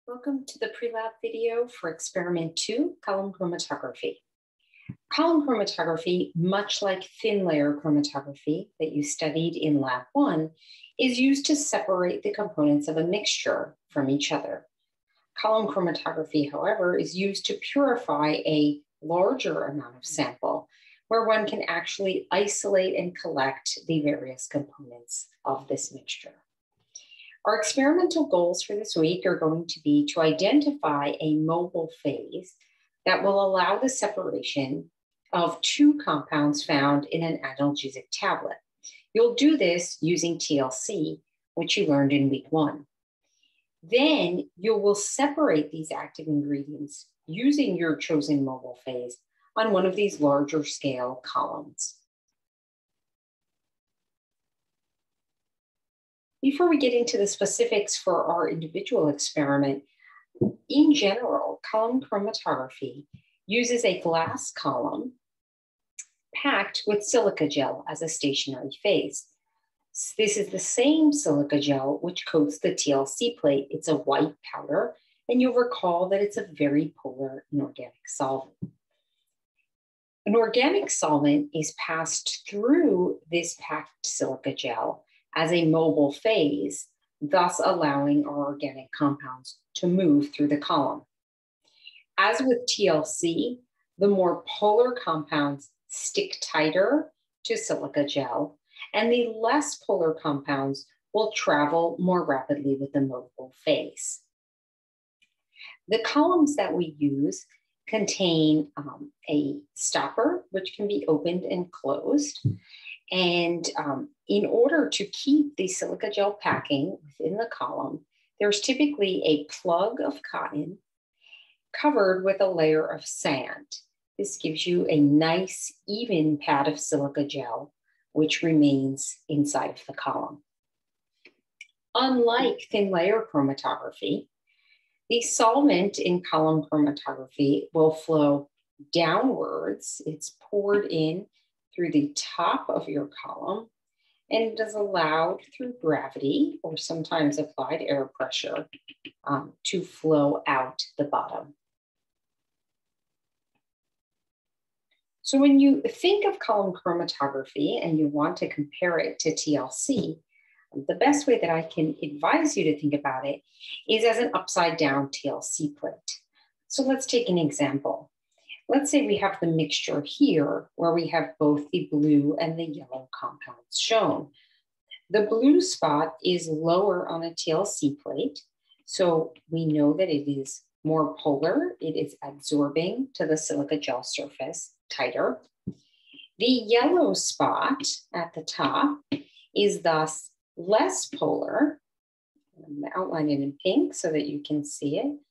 Welcome to the pre-lab video for experiment 2, column chromatography. Column chromatography, much like thin layer chromatography that you studied in lab 1, is used to separate the components of a mixture from each other. Column chromatography, however, is used to purify a larger amount of sample, where one can actually isolate and collect the various components of this mixture. Our experimental goals for this week are going to be to identify a mobile phase that will allow the separation of two compounds found in an analgesic tablet. You'll do this using TLC, which you learned in week 1. Then you will separate these active ingredients using your chosen mobile phase on one of these larger scale columns. Before we get into the specifics for our individual experiment, in general, column chromatography uses a glass column packed with silica gel as a stationary phase. This is the same silica gel which coats the TLC plate. It's a white powder, and you'll recall that it's a very polar inorganic solvent. An organic solvent is passed through this packed silica gel as a mobile phase, thus allowing our organic compounds to move through the column. As with TLC, the more polar compounds stick tighter to silica gel, and the less polar compounds will travel more rapidly with the mobile phase. The columns that we use contain a stopper, which can be opened and closed. And in order to keep the silica gel packing within the column, there's typically a plug of cotton covered with a layer of sand. This gives you a nice, even pad of silica gel, which remains inside of the column. Unlike thin layer chromatography, the solvent in column chromatography will flow downwards. It's poured in through the top of your column, and it is allowed through gravity or sometimes applied air pressure to flow out the bottom. So when you think of column chromatography and you want to compare it to TLC, the best way that I can advise you to think about it is as an upside down TLC plate. So let's take an example. Let's say we have the mixture here where we have both the blue and the yellow compounds shown. The blue spot is lower on a TLC plate, so we know that it is more polar. It is absorbing to the silica gel surface tighter. The yellow spot at the top is thus less polar. I'm going to outline it in pink so that you can see it,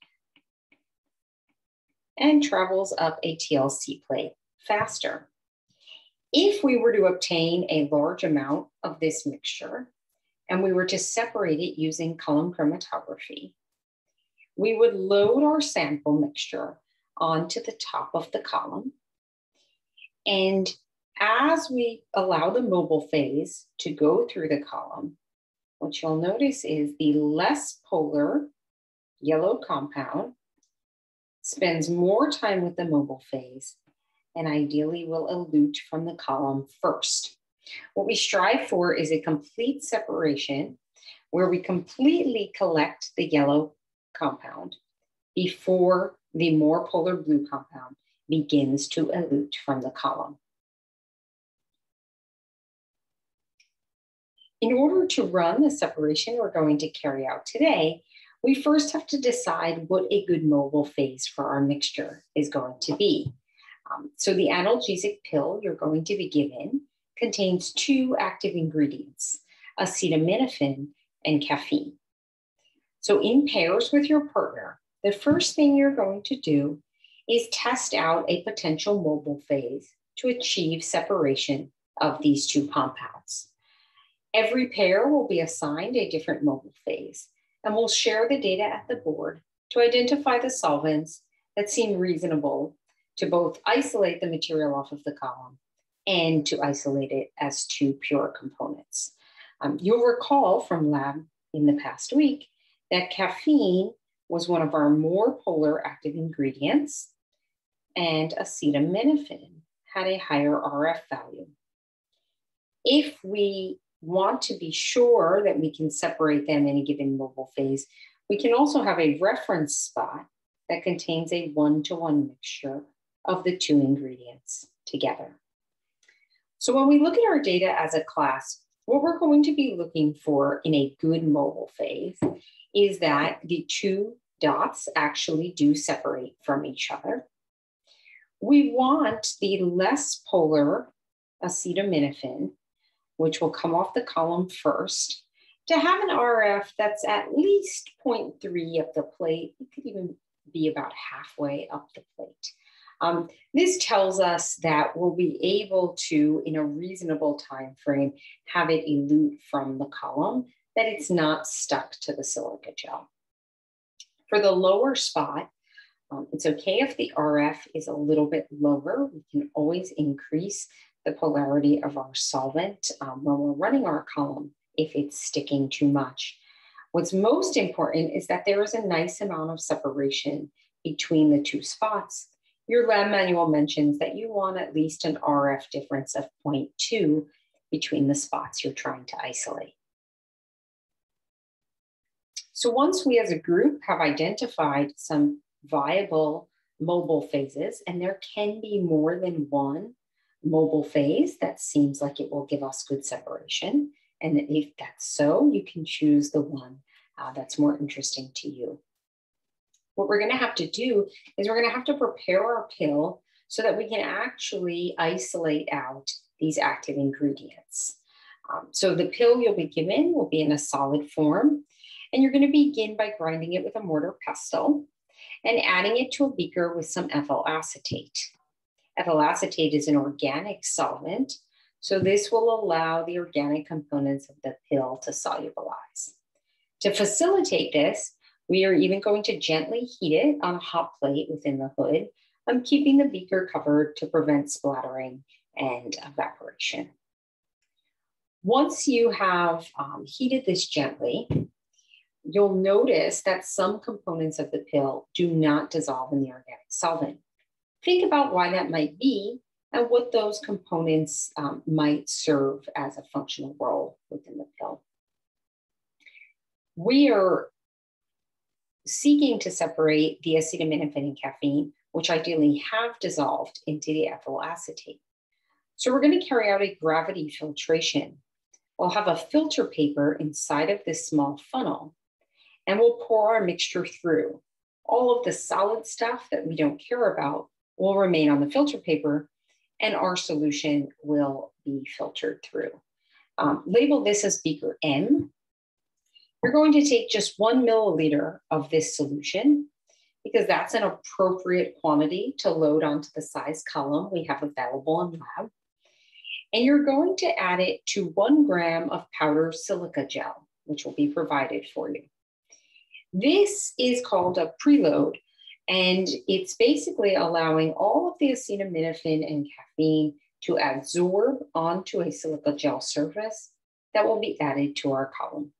and travels up a TLC plate faster. If we were to obtain a large amount of this mixture and we were to separate it using column chromatography, we would load our sample mixture onto the top of the column. And as we allow the mobile phase to go through the column, what you'll notice is the less polar yellow compound spends more time with the mobile phase and ideally will elute from the column first. What we strive for is a complete separation where we completely collect the yellow compound before the more polar blue compound begins to elute from the column. In order to run the separation we're going to carry out today, we first have to decide what a good mobile phase for our mixture is going to be. So the analgesic pill you're going to be given contains two active ingredients, acetaminophen and caffeine. So in pairs with your partner, the first thing you're going to do is test out a potential mobile phase to achieve separation of these two compounds. Every pair will be assigned a different mobile phase, and we'll share the data at the board to identify the solvents that seem reasonable to both isolate the material off of the column and to isolate it as two pure components. You'll recall from lab in the past week that caffeine was one of our more polar active ingredients, and acetaminophen had a higher RF value. If we want to be sure that we can separate them in a given mobile phase, we can also have a reference spot that contains a 1-to-1 mixture of the two ingredients together. So when we look at our data as a class, what we're going to be looking for in a good mobile phase is that the two dots actually do separate from each other. We want the less polar acetaminophen, which will come off the column first, to have an RF that's at least 0.3 up the plate. It could even be about halfway up the plate. This tells us that we'll be able to, in a reasonable time frame, have it elute from the column, that it's not stuck to the silica gel. For the lower spot, it's okay if the RF is a little bit lower. We can always increase the polarity of our solvent when we're running our column if it's sticking too much. What's most important is that there is a nice amount of separation between the two spots. Your lab manual mentions that you want at least an RF difference of 0.2 between the spots you're trying to isolate. So once we as a group have identified some viable mobile phases, and there can be more than one mobile phase that seems like it will give us good separation, and if that's so, you can choose the one that's more interesting to you. What we're going to have to do is we're going to have to prepare our pill so that we can actually isolate out these active ingredients. So the pill you'll be given will be in a solid form, and you're going to begin by grinding it with a mortar pestle and adding it to a beaker with some ethyl acetate. Ethyl acetate is an organic solvent, so this will allow the organic components of the pill to solubilize. To facilitate this, we are even going to gently heat it on a hot plate within the hood, keeping the beaker covered to prevent splattering and evaporation. Once you have heated this gently, you'll notice that some components of the pill do not dissolve in the organic solvent. Think about why that might be and what those components might serve as a functional role within the pill. We are seeking to separate the acetaminophen and caffeine, which ideally have dissolved into the ethyl acetate. So we're going to carry out a gravity filtration. We'll have a filter paper inside of this small funnel, and we'll pour our mixture through. All of the solid stuff that we don't care about will remain on the filter paper, and our solution will be filtered through. Label this as beaker M. You're going to take just 1 milliliter of this solution because that's an appropriate quantity to load onto the size column we have available in lab. And you're going to add it to 1 gram of powdered silica gel, which will be provided for you. This is called a preload, and it's basically allowing all of the acetaminophen and caffeine to absorb onto a silica gel surface that will be added to our column.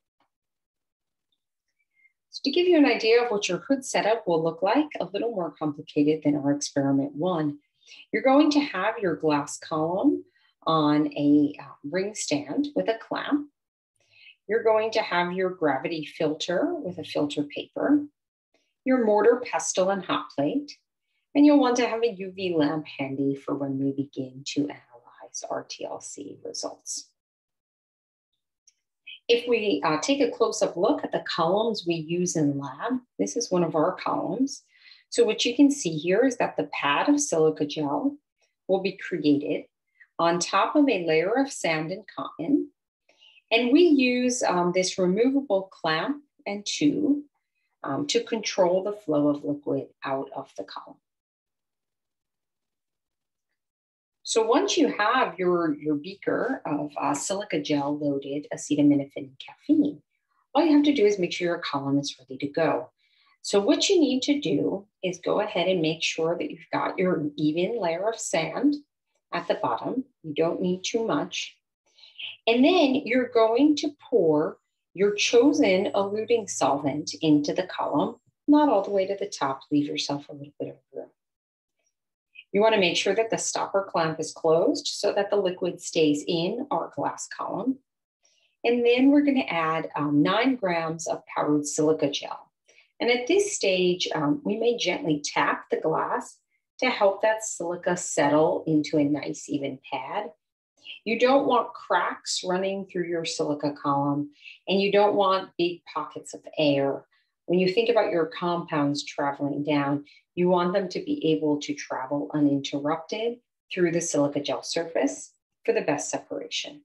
So to give you an idea of what your hood setup will look like, a little more complicated than our experiment 1, you're going to have your glass column on a ring stand with a clamp. You're going to have your gravity filter with a filter paper, your mortar pestle and hot plate, and you'll want to have a UV lamp handy for when we begin to analyze our TLC results. If we take a close-up look at the columns we use in lab, this is one of our columns. So what you can see here is that the pad of silica gel will be created on top of a layer of sand and cotton. And we use this removable clamp and tube to control the flow of liquid out of the column. So once you have your beaker of silica gel loaded acetaminophen and caffeine, all you have to do is make sure your column is ready to go. So what you need to do is go ahead and make sure that you've got your even layer of sand at the bottom. You don't need too much. And then you're going to pour your chosen eluting solvent into the column not all the way to the top. Leave yourself a little bit of room. You want to make sure that the stopper clamp is closed so that the liquid stays in our glass column. And then we're going to add 9 grams of powdered silica gel. And at this stage, we may gently tap the glass to help that silica settle into a nice even pad. You don't want cracks running through your silica column, and you don't want big pockets of air. When you think about your compounds traveling down, you want them to be able to travel uninterrupted through the silica gel surface for the best separation.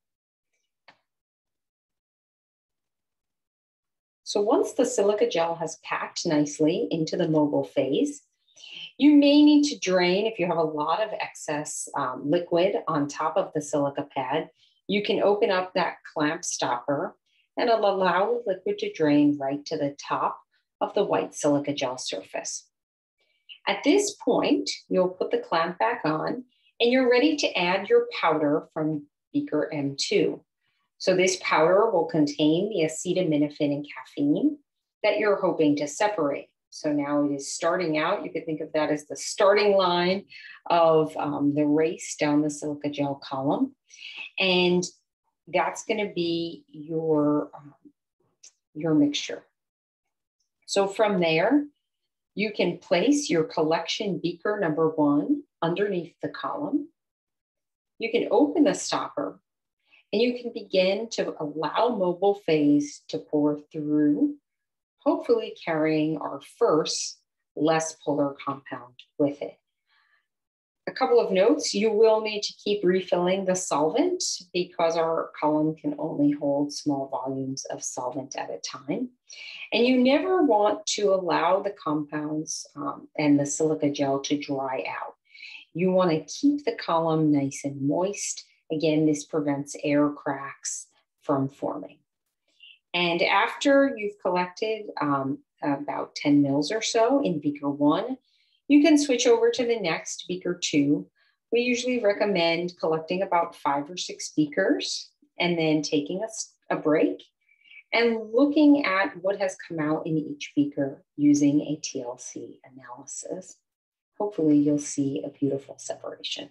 So once the silica gel has packed nicely into the mobile phase, you may need to drain if you have a lot of excess liquid on top of the silica pad. You can open up that clamp stopper and it'll allow the liquid to drain right to the top of the white silica gel surface. At this point, you'll put the clamp back on and you're ready to add your powder from beaker M2. So this powder will contain the acetaminophen and caffeine that you're hoping to separate. So now it is starting out. You could think of that as the starting line of the race down the silica gel column. And that's going to be your mixture. So from there, you can place your collection beaker number 1 underneath the column. You can open the stopper and you can begin to allow mobile phase to pour through, hopefully carrying our first less polar compound with it. A couple of notes, you will need to keep refilling the solvent because our column can only hold small volumes of solvent at a time. And you never want to allow the compounds and the silica gel to dry out. You want to keep the column nice and moist. Again, this prevents air cracks from forming. And after you've collected about 10 mils or so in beaker 1, you can switch over to the next beaker 2. We usually recommend collecting about 5 or 6 beakers and then taking a break and looking at what has come out in each beaker using a TLC analysis. Hopefully you'll see a beautiful separation.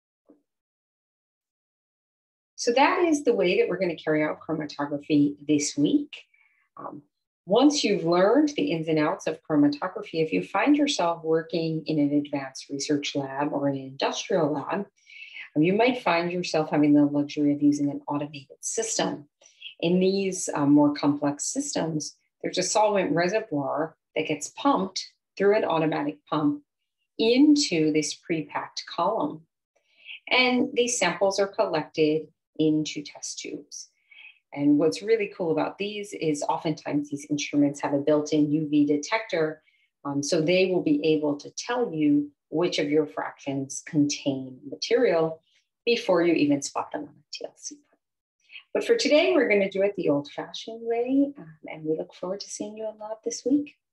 So that is the way that we're going to carry out chromatography this week. Once you've learned the ins and outs of chromatography, if you find yourself working in an advanced research lab or an industrial lab, you might find yourself having the luxury of using an automated system. In these more complex systems, there's a solvent reservoir that gets pumped through an automatic pump into this pre-packed column. And these samples are collected into test tubes. And what's really cool about these is oftentimes these instruments have a built-in UV detector, so they will be able to tell you which of your fractions contain material before you even spot them on a TLC. But for today, we're going to do it the old-fashioned way, and we look forward to seeing you in lab this week.